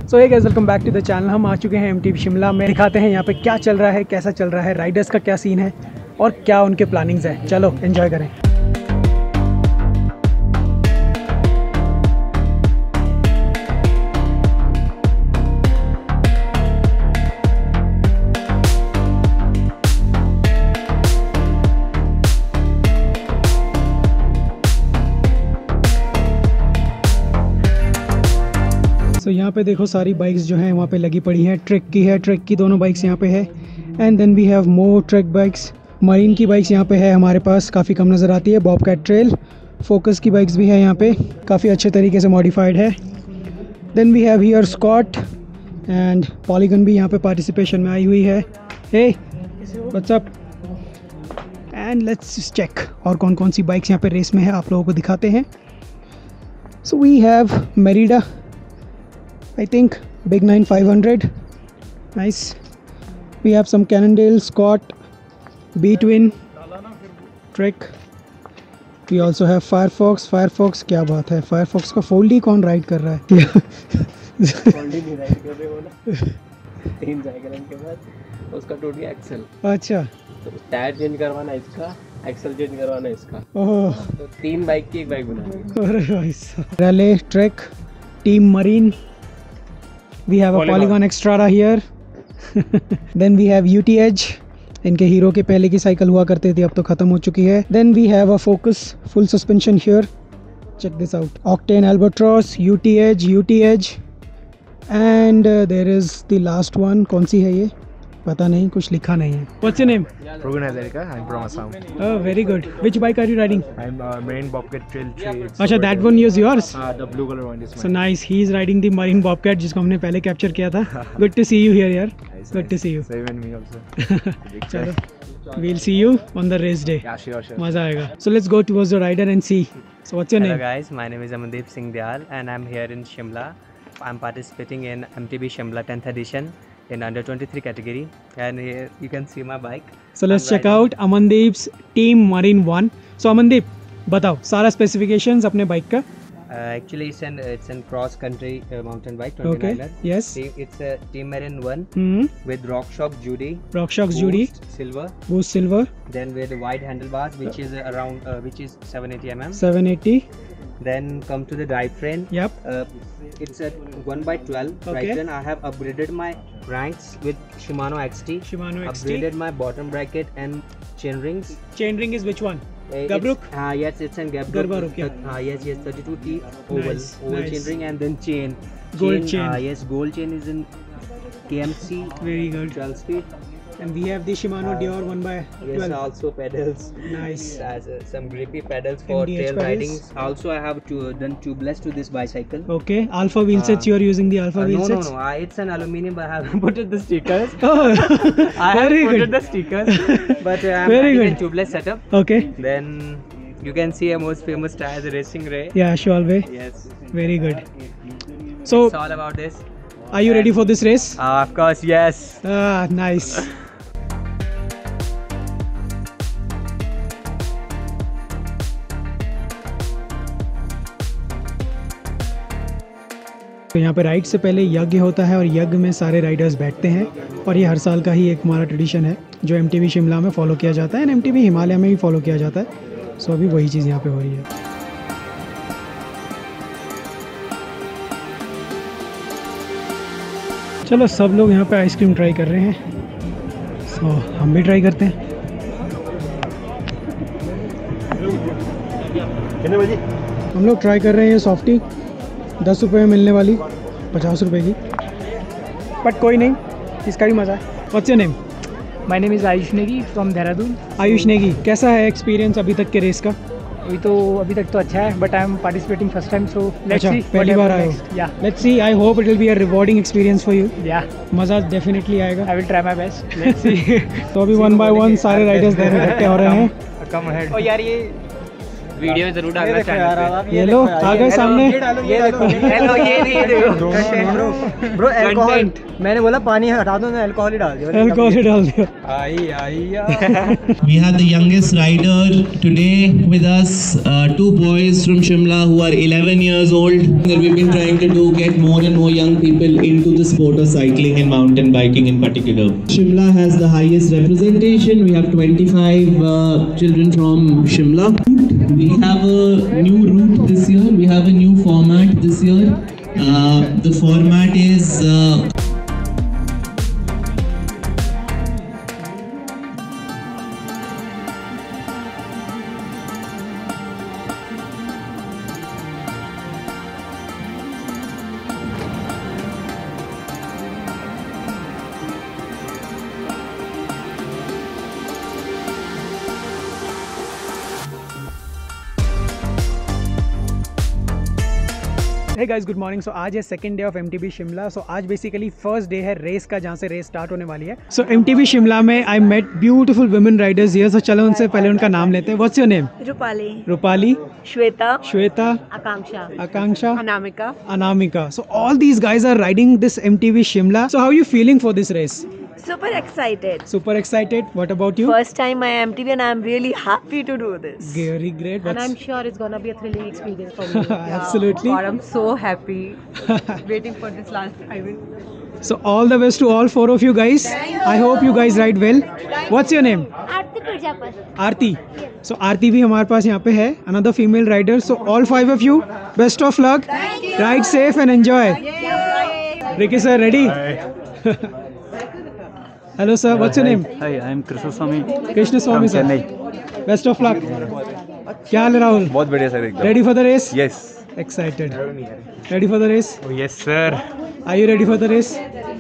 So hey guys, welcome back to the channel. हम आ चुके हैं एमटीबी शिमला में। दिखाते हैं यहाँ पे क्या चल रहा है, कैसा चल रहा है, राइडर्स का क्या सीन है और क्या उनके प्लानिंग्स हैं। चलो एंजॉय करें। तो यहाँ पे देखो सारी बाइक्स जो हैं वहाँ पे लगी पड़ी हैं। ट्रैक की है, ट्रैक की दोनों बाइक्स यहाँ पे है। And then we have more track bikes. Marin की बाइक्स यहाँ पे है हमारे पास, काफ़ी कम नज़र आती है। बॉबकैट ट्रेल, फोकस की बाइक्स भी है यहाँ पे, काफ़ी अच्छे तरीके से मॉडिफाइड है। Then we have here Scott and Polygon भी यहाँ पे पार्टिसिपेशन में आई हुई है। Hey what's up, and let's check और कौन कौन सी बाइक्स यहाँ पे रेस में है, आप लोगों को दिखाते हैं। So we have Merida, I think Big 9 500, nice. We have some Cannondale, Scott, B-Twin, Trek. We also have Firefox. Firefox क्या बात है, Firefox का फोल्डी कौन राइड कर रहा है? फोल्डी नहीं राइड कर रहे हो ना, 3 साइकिल के बाद उसका टूट गया एक्सेल। अच्छा, तो टायर चेंज करवाना इसका, एक्सेल चेंज करवाना इसका। ओह, तो 3 बाइक की एक बाइक बनानी। अरे भाई साहब। Raleigh, Trek, team Marin. We have a Polygon Extrada here. Then we have UT Edge. इनके हीरो के पहले की साइकिल हुआ करते थे, अब तो ख़त्म हो चुकी है। Then we have a Focus full suspension here. Check this out. Octane Albatross, UT Edge, and there is the last one. कौन सी है ये? पता नहीं, कुछ लिखा नहीं है। What's your name? Progun Hazarika. I'm from Assam. Oh, very good. Which bike are you riding? I'm Marine Bobcat Trail 3. अच्छा, that one is yours? The blue color one is mine. So nice. He is riding the Marine Bobcat, जिसको हमने पहले capture किया था। Good to see you here, यार। Good to see you. Same and me also. चलो, we'll see you on the race day. Yeah, sure. मजा आएगा। So let's go towards the rider and see. So what's your Hello name? guys, my name is Amandeep Singh Dayal and I'm here in Shimla. I'm participating in MTB Shimla 10th edition in under 23 category, and here you can see my bike. So let's check out Amandeep's Team Marine 1. So Amandeep, बताओ सारा specifications अपने bike का। Actually it's an cross country mountain bike 29er. Okay. Yes. It's a Team Marine 1 with RockShox Judy. RockShox Judy. Silver. Boost silver. Then with wide handlebars, which is around which is 780 mm. 780. Then come to the drivetrain. Yep. It's a 1/12 drivetrain. I have upgraded my cranks with Shimano XT. Shimano XT. Upgraded my bottom bracket and chain rings. Chain ring is which one? Gabruk? Yes, it's in Gabruk. Garbaruk, yeah. Yes, 32T oval. Nice, Oval nice. chain ring, and then chain. Gold chain. Yes, gold chain is in KMC. Very good. 12 speed. And we have the Shimano Dior 1/12. Yes, also pedals. Nice. Some grippy pedals for MDH trail pedals. riding. Also, I have done tubeless to this bicycle. Okay. Alpha wheel sets. You are using the Alpha wheel sets? No. It's an aluminium, but I haven't put it the stickers. Oh, I have very put good. it the stickers, but I'm Very riding good. in tubeless setup. Okay. Then you can see a most famous tire, the Racing Ray. Yeah, Shualway. Yes. Very good. So, It's all about this. are you ready for this race? Of course, yes. Ah, nice. तो यहाँ पे ride से पहले यज्ञ होता है और यज्ञ में सारे राइडर्स बैठते हैं और ये हर साल का ही एक हमारा ट्रेडिशन है जो एमटीबी शिमला में फॉलो किया जाता है एंड एमटीबी हिमालय में भी फॉलो किया जाता है। सो अभी वही चीज़ यहाँ पे हो रही है। चलो सब लोग यहाँ पे आइसक्रीम ट्राई कर रहे हैं, सो हम भी ट्राई करते हैं। हम लोग ट्राई कर रहे हैं ये सॉफ्टी, 10 रुपये में मिलने वाली 50 रुपये की, बट कोई नहीं, इसका भी मज़ा है। What's your name? My name is Ayush Negi from Dehradun. Ayush Negi, कैसा है एक्सपीरियंस अभी तक के रेस का? अभी तक तो अच्छा है, but I am participating first time, so let's see. पहली बार आए हो? Yeah let's see, I hope it will be a rewarding experience for you. Yeah मज़ा डेफिनेटली आएगा। I will try my best, let's see. तो अभी 1 by 1 सारे Riders इकट्ठे हो रहे हैं। Come ahead. और यार ये वीडियो जरूर डालना चैनल ये लो आ गए सामने। ये देखो ब्रो अल्कोहल, मैंने बोला पानी हटा दो, अल्कोहल ही डाल दिया। अल्कोहल ही डाल दिया। We have the youngest rider today with us, two boys from Shimla who are 11 years old. That we've been trying to do get more and more young people into the sport of cycling and mountain biking in particular. Shimla has the highest representation. We have 25 children from Shimla. We have a new route this year. We have a new format this year. The format is hey guys good morning. So आज है second day of MTB Shimla. So आज basically first day है race का, जहाँ से race start होने वाली है। सो MTB शिमला में I met beautiful women riders here. So चलो उनसे पहले उनका नाम लेते हैं। What's your name? Rupali, Rupali, Shweta, Shweta, Akanksha, Akanksha, Anamika. Anamika. So all these guys are riding this MTB Shimla. So how are you feeling for this race? Super excited. Super excited. What about you? First time my MTB and I'm really happy to do this. Very great. And I'm sure it's gonna be a thrilling experience for me. Absolutely. God, I'm so happy. Waiting for this last time. So all the best to all four of you guys. I hope you guys ride well. What's your name? Aarti Prajapati. Aarti. So Aarti भी हमारे पास यहाँ पे है. Another female rider. So all five of you, best of luck. Ride safe and enjoy. Ricky sir, ready? Hello sir, what's your name? Hi, I'm Krishna Swami. Krishna Swami sir. Best of luck. क्या हाल है राहुल? बहुत बढ़िया sir एकदम। Ready for the race? Yes. Excited. Ready for the race? Oh, yes sir. Are you ready for the race?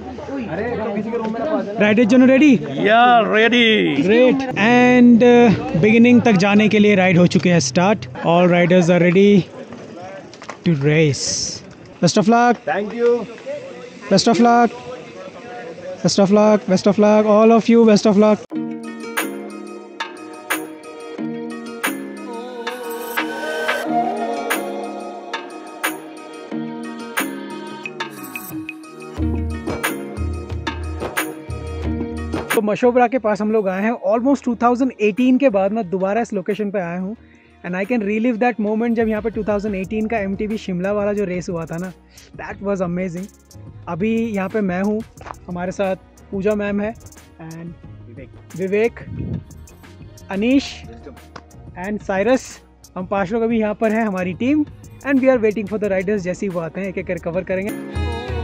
Riders जनों ready? Yeah, ready. Great. And beginning तक जाने के लिए राइड हो चुके हैं start. All riders are ready to race. Best of luck. Thank you. Best of luck. Best of luck. Best of luck. All of you, best of luck. तो मशोबरा के पास हम लोग आए हैं। ऑलमोस्ट 2018 के बाद मैं दोबारा इस लोकेशन पे आया हूँ and I can relive that moment जब यहाँ पे 2018 का MTB शिमला वाला जो रेस हुआ था ना, दैट वाज अमेजिंग। अभी यहाँ पे मैं हूँ, हमारे साथ पूजा मैम है and Vivek, Anish and Cyrus. हम पाँच लोग अभी यहाँ पर हैं, हमारी team, and we are waiting for the riders. जैसे ही वो आते हैं एक एक कवर करेंगे।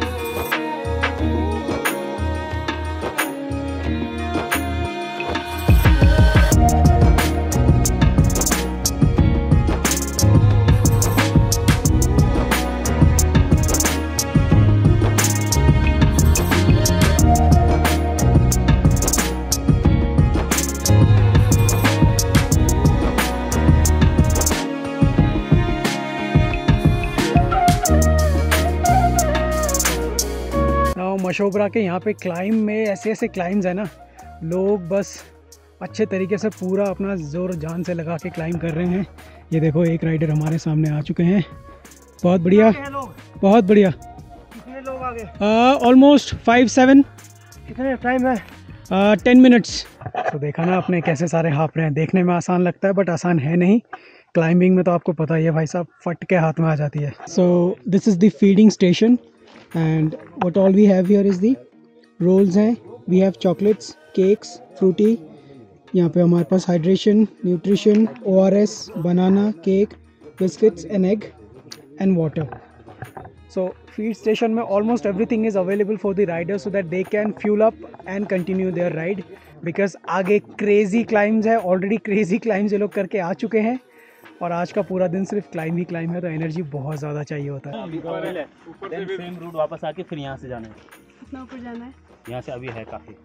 मशोबरा के यहाँ पे क्लाइम में ऐसे ऐसे क्लाइम्स है ना, लोग बस अच्छे तरीके से पूरा अपना जोर जान से लगा के क्लाइम कर रहे हैं। ये देखो एक राइडर हमारे सामने आ चुके हैं। बहुत बढ़िया, बहुत बढ़िया। कितने लोग आ गए? ऑलमोस्ट 5-7। कितने टाइम है? 10 मिनट्स। तो देखा ना आपने कैसे सारे हाँप रहे हैं। देखने में आसान लगता है बट आसान है नहीं। क्लाइंबिंग में तो आपको पता ही है भाई साहब, फट के हाथ में आ जाती है। So this is the feeding station and what all we have here is the rolls हैं, we have chocolates, cakes, fruity, यहाँ पे हमारे पास hydration, nutrition, ORS, banana, cake, biscuits and egg and water. So feed station में almost everything is available for the riders so that they can fuel up and continue their ride, because आगे crazy climbs है, already crazy climbs ये लोग करके आ चुके हैं और आज का पूरा दिन सिर्फ क्लाइम ही क्लाइम है, तो एनर्जी बहुत ज़्यादा चाहिए होता है। सेम रूट वापस आके फिर यहाँ से जाना है। कितना ऊपर जाना है? यहाँ से अभी है काफी।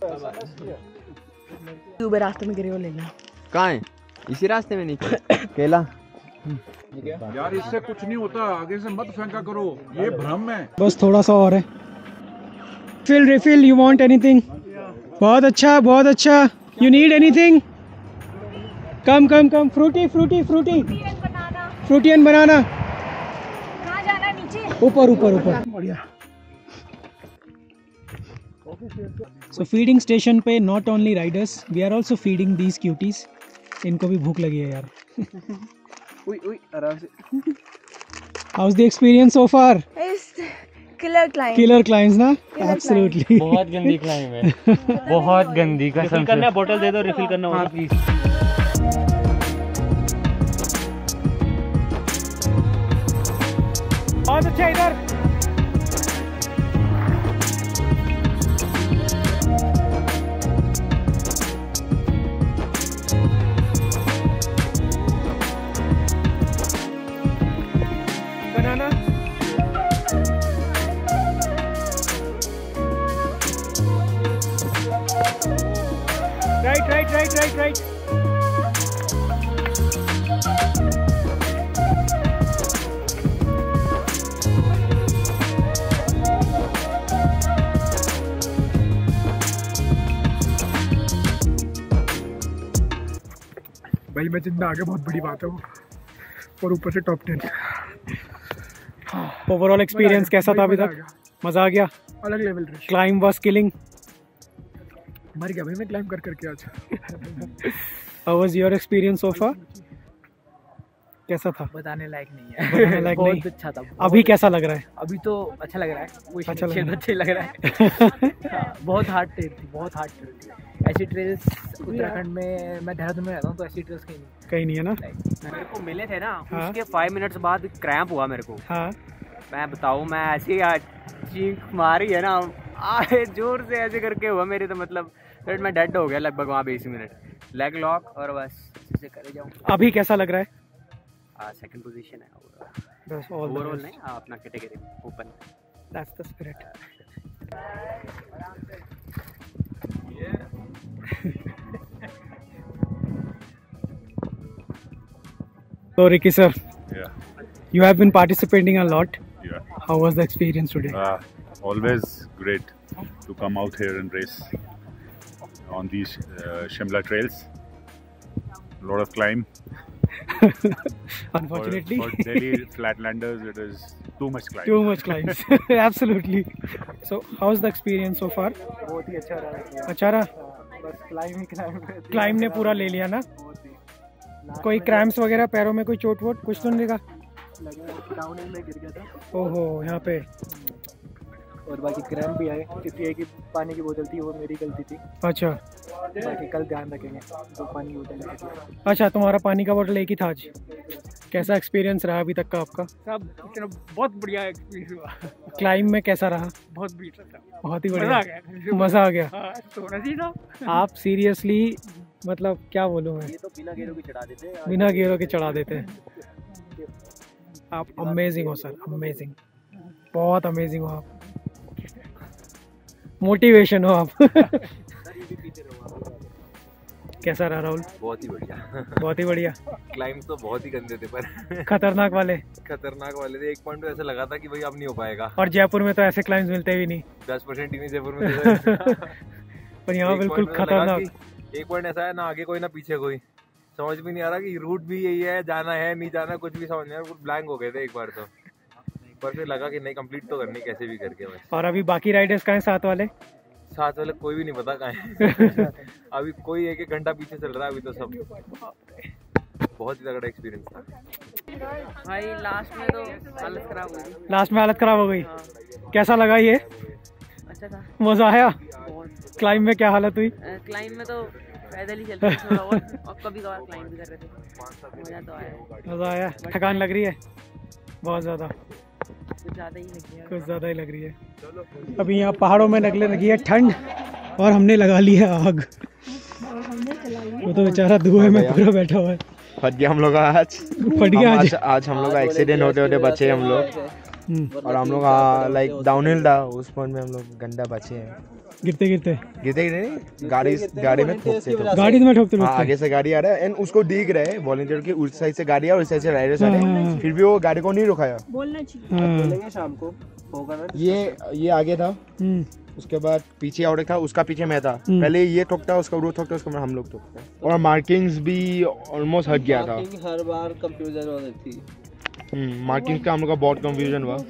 सुबह रास्ते में गिरे हो लेना। कहाँ है? इसी रास्ते में नहीं केला। यार इससे कुछ नहीं होता, आगे से मत फेंका करो, ये भ्रम है। बस थोड़ा सा और है। Refill you want anything? बहुत अच्छा, बहुत अच्छा। You need anything? Come Frooti. Frooti and banana. कहाँ जाना है? नीचे। ऊपर ऊपर ऊपर। बढ़िया। सो फीडिंग स्टेशन पे not only riders, we are also feeding these cuties. इनको भी भूख लगी है यार। आराम से। How is the experience so far? Killer climb. Killer climbs ना? एब्सोल्युटली। बहुत गंदी क्लाइंब है, बहुत गंदी। रिफिल करना, बोतल दे दो, रिफिल करना होगा प्लीज। बहुत अच्छा इधर। बनाना। राइट। भाई मैं जितना आगे बहुत बड़ी बात है वो, और ऊपर से टॉप 10। ओवरऑल एक्सपीरियंस कैसा था अभी तक? मजा आ गया। अलग लेवल। Climb was killing. मर गया भाई मैं क्लाइंब कर करके आज। How was your experience so far? कैसा था? बताने लायक नहीं बताने लायक नहीं। बहुत अच्छा था। अभी कैसा लग रहा है? अभी तो अच्छा लग रहा है। वो अच्छा लग रहा है। बहुत हार्ड ट्रेल थी, बहुत हार्ड ट्रेल थी। ऐसी ट्रेल्स उत्तराखंड में, मैं देहरादून में रहता हूँ, तो ऐसी ट्रेल्स कहीं नहीं है ना। मेरे को मिले थे ना, हाँ? उसके 5 मिनट्स बाद क्रैम्प हुआ मेरे को। हाँ। मैं बताऊँ, मैं ऐसी चीख मारी है ना, आए जोर से ऐसे करके हुआ मेरे, तो मतलब फिर मैं डेड हो गया लगभग वहाँ 20 मिनट। लेग लॉक और बस ऐसे करे जाऊँ। अभी कैसा लग रहा है? सेकंड पोजीशन है ओवरऑल नहीं, अपना category open. That's the spirit. So Ricky sir, you have been participating a lot. How was the experience today? Always great to come out here and race on these Shimla trails. A lot of climb. Unfortunately, for Delhi flatlanders, it is too much climb. Too much climbs. Absolutely. So, how's the experience so far? बहुत ही अच्छा रहा। अच्छा रहा? बस climb ने पूरा ले लिया ना? कोई क्रैम्प्स वगैरह, पैरों में कोई चोट वोट कुछ तो नहीं लगा? डाउनहिल में गिर गया था। ओहो, यहाँ पे। और बाकी क्रैम्प भी आए, क्योंकि एक ही पानी की बोतल थी, वो मेरी गलती थी। अच्छा। बाकी कल ध्यान रखेंगे, तो पानी की बोतल। अच्छा, तुम्हारा पानी का बोतल एक ही था आज। कैसा एक्सपीरियंस रहा अभी तक का आपका? सब बहुत बढ़िया एक्सपीरियंस हुआ। क्लाइंब में कैसा रहा? बहुत बढ़िया था। बहुत ही बढ़िया। मजा आ गया। सोना ही था। आप सीरियसली, मतलब क्या बोलूँ मैं, ये तो बिना गेरों के चढ़ा देते हैं। बिना गेरों के चढ़ा देते हैं। आप अमेजिंग हो सर, अमेजिंग, बहुत अमेजिंग हो आप, मोटिवेशन हो आप। कैसा रहा राहुल? बहुत ही बढ़िया। बहुत ही बढ़िया। क्लाइंब तो बहुत ही गंदे थे पर खतरनाक वाले थे। एक पॉइंट पे ऐसा लगा था कि भाई अब नहीं हो पाएगा। और जयपुर में तो ऐसे क्लाइंब्स मिलते भी नहीं। 10% ही नहीं जयपुर में। पर यहाँ बिल्कुल खतरनाक। एक पॉइंट ऐसा है, ना आगे कोई ना पीछे कोई, समझ भी नहीं आ रहा कि रूट भी यही है, जाना है नहीं जाना, कुछ भी समझ नहीं आ रहा। ब्लैंक हो गए थे एक बार तो, पर फिर लगा कि नहीं, कंप्लीट तो करनी कैसे भी करके बस। और अभी बाकी राइडर्स कहाँ हैं साथ वाले? साथ वाले कोई भी नहीं पता कहाँ है। अभी कोई 1-1 घंटा पीछे चल रहा है अभी तो सब। बहुत ही तगड़ा एक्सपीरियंस था भाई। लास्ट में तो हालत खराब हो गई। लास्ट में हालत खराब हो गई। कैसा लगा ये? अच्छा था। मजा आया? क्लाइंब में क्या हालत हुई? क्लाइंब में तो पैदल ही चल रहे थे थोड़ा और कभी कभार क्लाइंब भी कर रहे थे। मजा तो आया। मजा आया? थकान लग रही है? बहुत ज़्यादा, कुछ ज़्यादा ही लग रही है। कुछ ज़्यादा ही लग रही है। अभी यहाँ पहाड़ों में लगने लगी है ठंड, और हमने लगा ली है आग। वो तो बेचारा धुएं में पूरा बैठा हुआ है। फट गया हम लोग आज। फट गया आज हम लोग का एक्सीडेंट होते होते बचे हम लोग। और हम लोग लाइक डाउनहिल था, उस पॉइंट में हम लोग गंदा बचे हैं। गिरते गिरते गाड़ी में ठोकते थे। गाड़ी में ठोकते आगे से गाड़ी आ रहा है एंड उसको दिख रहा है वॉलंटियर की, उस साइड से गाड़ी आ और उस साइड से राइडर्स आ रहे हैं, फिर भी वो गाड़ी को नहीं रुकाया। बोलना चाहिए। बोलेंगे शाम को होगा ना। ये आगे था, उसके बाद पीछे और था, उसका पीछे मैं था। पहले ये ठोकता, उसका वो ठोकता, उसका हम लोग ठोकते। और मार्किंग्स भी ऑलमोस्ट हट गया था। हर बार कंफ्यूजन हो रही थी। मार्किंग का हम लोग का बहुत कंफ्यूजन हुआ।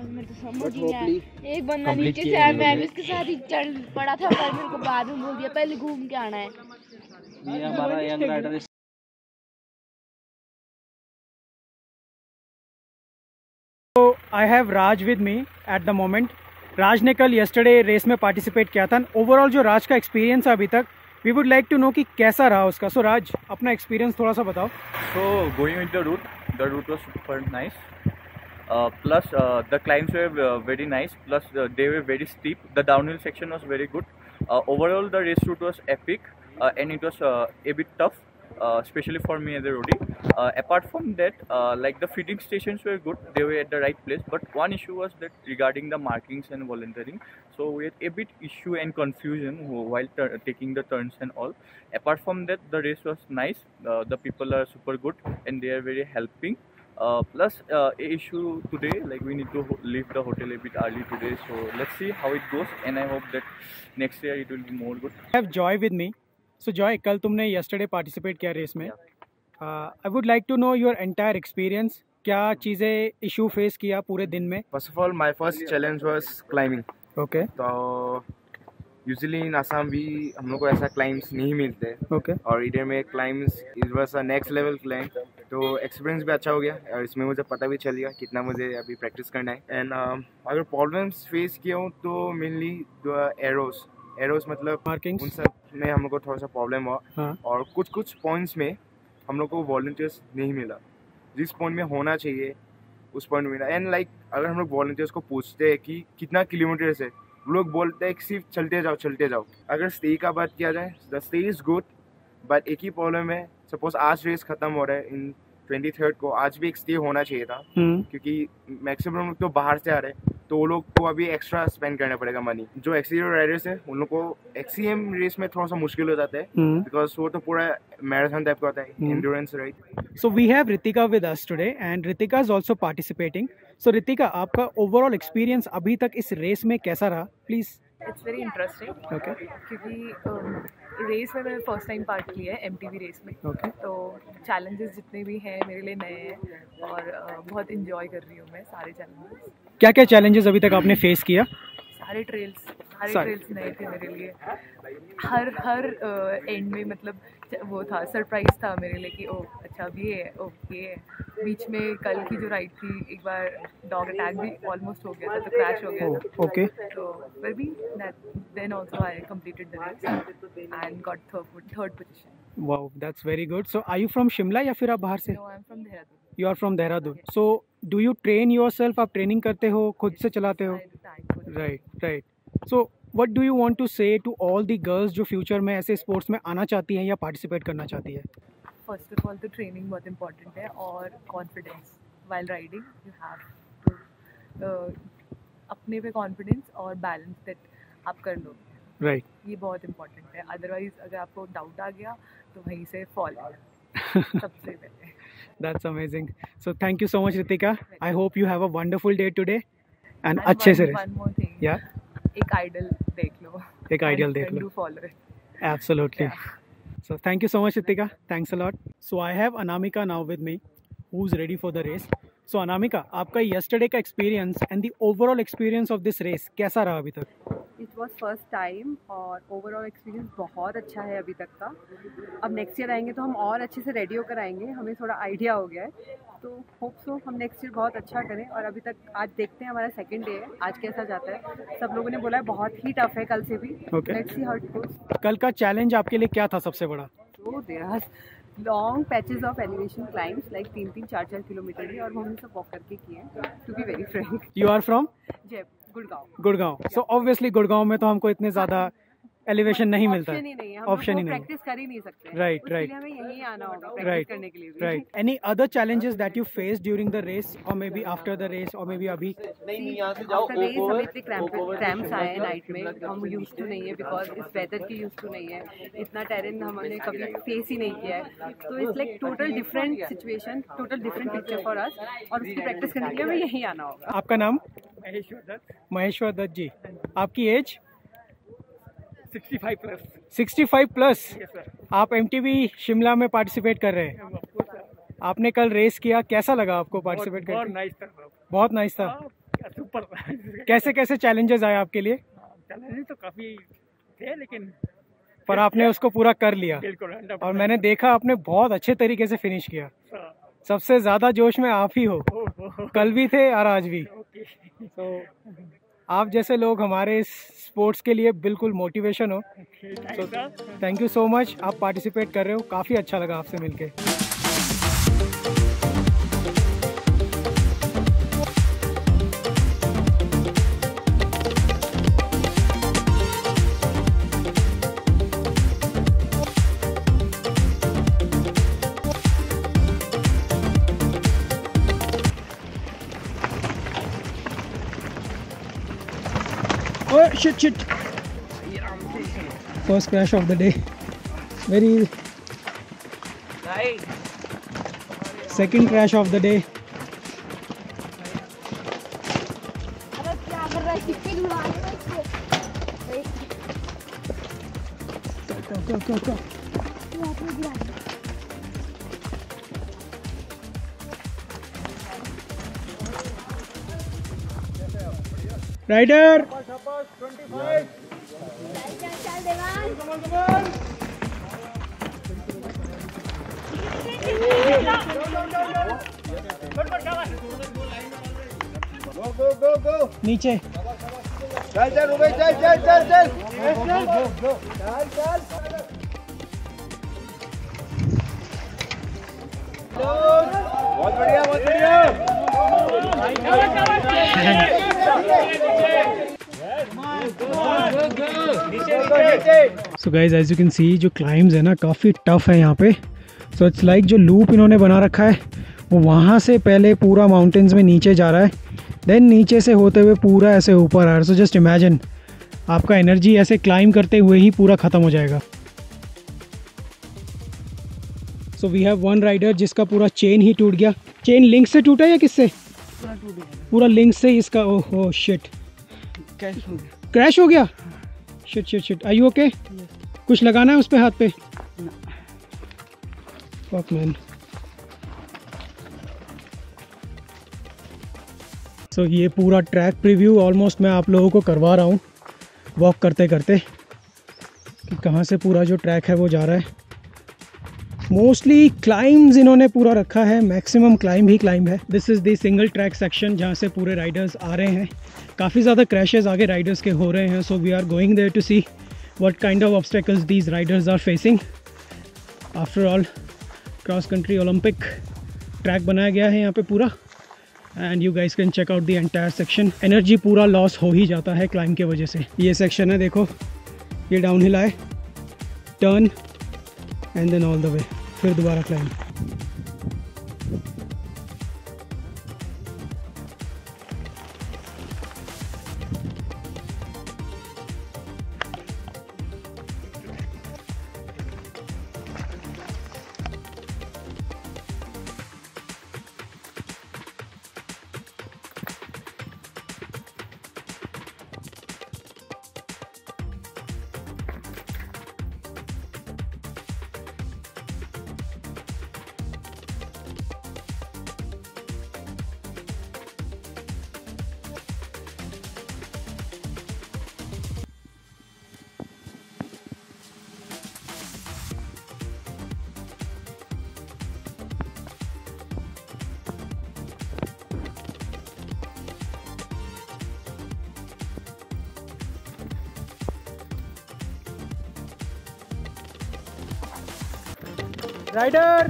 एक बंदा नीचे से आया, मैं भी उसके साथ ही चढ़ पड़ा था, पर मेरे को बाद में बोल दिया पहले घूम के आना है। ये हमारा यंग राइडर। तो I have Raj with me at the moment. Raj ने कल येस्टरडे रेस में पार्टिसिपेट किया था। ओवरऑल जो राज का एक्सपीरियंस है अभी तक, we would like to know कि कैसा रहा उसका। सो राज, अपना एक्सपीरियंस थोड़ा सा बताओ। So going with the route was super nice, plus the climbs were very nice, plus they were very steep, the downhill section was very good, overall the race route was epic and it was a bit tough, especially for me as a roadie. Apart from that, like the feeding stations were good, they were at the right place, but one issue was that regarding the markings and volunteering, so we had a bit issue and confusion while taking the turns and all. Apart from that, the race was nice, the people are super good and they are very helping. Plus a issue today, like we need to leave the hotel a bit early today, so let's see how it goes, and I hope that next year it will be more good. I have Joy with me. So Joy, कल तुमने yesterday participate किया race में। I would like to know your entire experience. क्या चीज़ें issue face किया पूरे दिन में? First of all, my first challenge was climbing. Okay. तो यूजुअली इन आसाम भी हम लोग को ऐसा क्लाइम्स नहीं मिलते। Okay. और इधर में climbs it was a next level climb, तो एक्सपीरियंस भी अच्छा हो गया और इसमें मुझे पता भी चल गया कितना मुझे अभी प्रैक्टिस करना है। एंड अगर प्रॉब्लम्स फेस किया हूँ तो मेनली एरोस मतलब मार्किंग्स, उन सब में हम लोग को थोड़ा सा प्रॉब्लम हुआ। हाँ। और कुछ पॉइंट्स में हम लोग को वॉलंटियर्स नहीं मिला, जिस पॉइंट में होना चाहिए उस पॉइंट में मिला। एंड लाइक अगर हम लोग वॉलंटियर्स को पूछते हैं कि कितना किलोमीटर्स है, लोग बोलते हैं कि सिर्फ चलते जाओ। अगर स्टे का बात किया जाए, the stay is good, but एक ही प्रॉब्लम है, सपोज आज रेस खत्म हो रहा है इन 23rd को, आज भी एक स्टे होना चाहिए था, क्योंकि मैक्सिमम लोग तो बाहर से आ रहे हैं, तो वो लोग को अभी एक्स्ट्रा स्पेंड करना पड़ेगा मनी। जो एक्सटीरियर राइडर्स है उन लोग को एक्सीएम रेस में थोड़ा सा मुश्किल हो जाता है, बिकॉज वो तो पूरा मैराथन टाइप का होता है, endurance ride. So we have Ritika with us today and Ritika is also participating. So Ritika, आपका ओवरऑल एक्सपीरियंस अभी तक इस रेस में कैसा रहा, please? It's very interesting. Okay. क्योंकि रेस में मैंने फर्स्ट टाइम पार्ट लिया है MTV रेस में। Okay. तो चैलेंजेस जितने भी हैं मेरे लिए नए हैं और बहुत इंजॉय कर रही हूँ मैं सारे चैलेंजेस। क्या क्या चैलेंजेस अभी तक आपने फेस किया? सारे ट्रेल्स नए थे मेरे लिए। हर एंड में मतलब वो था, सरप्राइज था मेरे लिए कि ओह अच्छा अब ये है, ओह ये है। बीच में कल की जो राइड थी, एक बार डॉग अटैक भी ऑलमोस्ट हो गया था, तो क्रैश हो गया था। ओके। तो फिर भी then also I completed the race and got third position. Wow, that's very good. So are you from Shimla या फिर आप बाहर से? No, I am from Dehradun. You are from Dehradun. So do you train yourself? आप training करते हो, खुद से चलाते हो? Right. So what do you want to say to all the girls जो फ्यूचर में ऐसे स्पोर्ट्स में आना चाहती हैं या पार्टिसिपेट करना चाहती है? फर्स्ट ऑफ ऑल तो ट्रेनिंग बहुत इंपॉर्टेंट है और confidence while riding. You have to अपने पे कॉन्फिडेंस और बैलेंस दैट आप कर लो। राइट। ये बहुत इंपॉर्टेंट है, अदरवाइज अगर आपको डाउट आ गया तो वहीं से फॉल सबसे पहले। That's amazing. So thank you so much, Ritika. I hope you have a wonderful day today. And अच्छे से one more thing. Yeah. एक आइडल देख लो। एक आइडल देख लो। Do follow it. Absolutely. So thank you so much, Ritika. Thanks a lot. So I have Anamika now with me, who's ready for the race. So Anamika, आपका yesterday का experience and the overall experience of this race कैसा रहा अभी तक? It was first time और overall experience बहुत अच्छा है अभी तक का। अब नेक्स्ट ईयर आएंगे तो हम और अच्छे से रेडी होकर आएंगे, हमें थोड़ा आइडिया हो गया है, तो होप सो हम नेक्स्ट ईयर बहुत अच्छा करें। और अभी तक आज देखते हैं, हमारा सेकंड डे है, आज कैसा जाता है। सब लोगों ने बोला है बहुत ही टफ है कल से भी। Let's see how it goes. कल का चैलेंज आपके लिए क्या था सबसे बड़ा? तो there are long patches of elevation climbs, like 3-3, 4-4 kilometre की, और वो हमने सब वॉक करके किए हैं, to be very frank. You are from? Gurgaon. सो ऑब्वियसली गुड़गांव में तो हमको इतने ज्यादा एलिवेशन नहीं मिलता है, ऑप्शन ही नहीं, प्रैक्टिस कर ही नहीं सकते। राइट। हमें यहीं आना होगा प्रैक्टिस करने के लिए भी। Right. Any other challenges that you face during the race और maybe after the race और मे बी अभी? आफ्टर रेस हमें इतने क्रैम्प्स आए हैं नाइट में, हम यूज्ड टू नहीं है, बिकॉज इस वेदर की यूज्ड टू नहीं है, इतना टेरेन हमने कभी फेस ही नहीं किया है, तो it's like total different situation, total different picture for us, और उसकी प्रैक्टिस करने के लिए हमें यहीं आना होगा। आपका नाम? महेश्वर दत्त जी। आपकी एज? 65 प्लस। 65 प्लस? आप MTV शिमला में पार्टिसिपेट कर रहे हैं? आपने कल रेस किया, कैसा लगा आपको पार्टिसिपेट करके? बहुत नाइस था, बहुत नाइस था। सुपर। कैसे कैसे चैलेंजेस आए आपके लिए? चैलेंजेस तो काफी थे, लेकिन पर आपने उसको पूरा कर लिया। बिल्कुल 100%। और मैंने देखा आपने बहुत अच्छे तरीके से फिनिश किया। सबसे ज्यादा जोश में आप ही हो, कल भी थे और आज भी। तो आप जैसे लोग हमारे स्पोर्ट्स के लिए बिल्कुल मोटिवेशन हो। तो थैंक यू सो मच, आप पार्टिसिपेट कर रहे हो, काफ़ी अच्छा लगा आपसे मिलके। Oh shit. First crash of the day. Very nice. Second crash of the day. Go. Rider. Go. नीचे। चल रुबे, चल। बहुत बढ़िया। So guys as you can see जो क्लाइम्स है ना काफ़ी टफ है यहाँ पे। सो इट्स लाइक जो लूप इन्होंने बना रखा है वो वहाँ से पहले पूरा माउंटेन्स में नीचे जा रहा है, देन नीचे से होते हुए पूरा ऐसे ऊपर आ रहा है। सो जस्ट इमेजिन आपका एनर्जी ऐसे क्लाइम करते हुए ही पूरा ख़त्म हो जाएगा। So we have one rider जिसका पूरा चेन ही टूट गया। चेन लिंक से टूटा या किससे? पूरा लिंक से इसका। ओह शिट, क्रैश हो गया। शिट। Are you okay? कुछ लगाना है उस पे, हाथ पे? Fuck man. सो ये पूरा ट्रैक प्रीव्यू ऑलमोस्ट मैं आप लोगों को करवा रहा हूँ वॉक करते करते कि कहाँ से पूरा जो ट्रैक है वो जा रहा है। मोस्टली क्लाइम्स इन्होंने पूरा रखा है, मैक्सिमम क्लाइम ही क्लाइम है। This is the single track section जहाँ से पूरे राइडर्स आ रहे हैं। काफ़ी ज़्यादा क्रैशेस आगे राइडर्स के हो रहे हैं। So we are going there to see what kind of obstacles these riders are facing. After all cross country Olympic track बनाया गया है यहाँ पे पूरा, and you guys can check out the entire section. Energy पूरा loss हो ही जाता है क्लाइम के वजह से। ये सेक्शन है, देखो ये डाउन हिल आए, turn and then all the way, फिर दोबारा क्लाइम। राइडर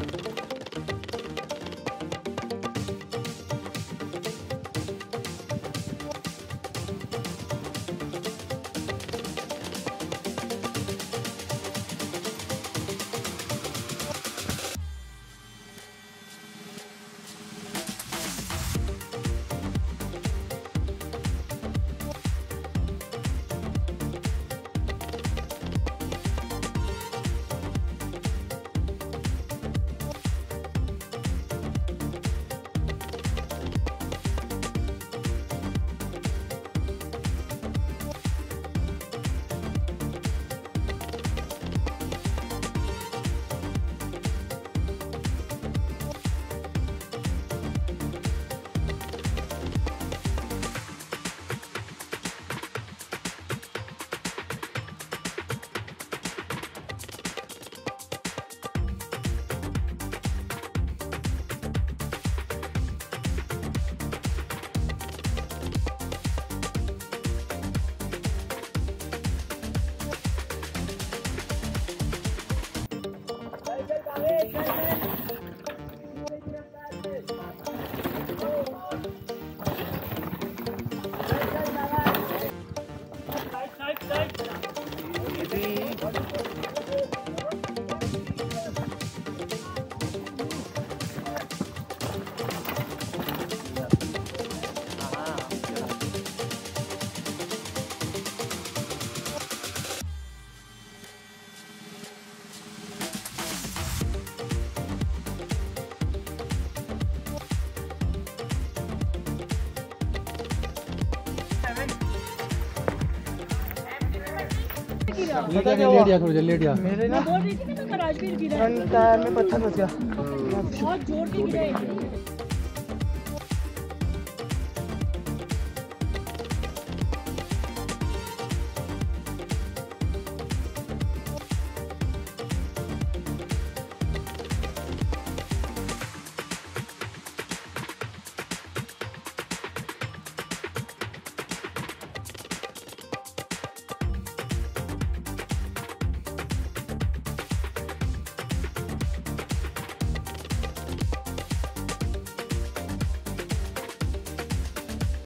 लेट गया थोड़ी देर, लेट गया। मेरे ना फ्रंट टायर में पत्थर फंस गया। बहुत जोर से गिरा है।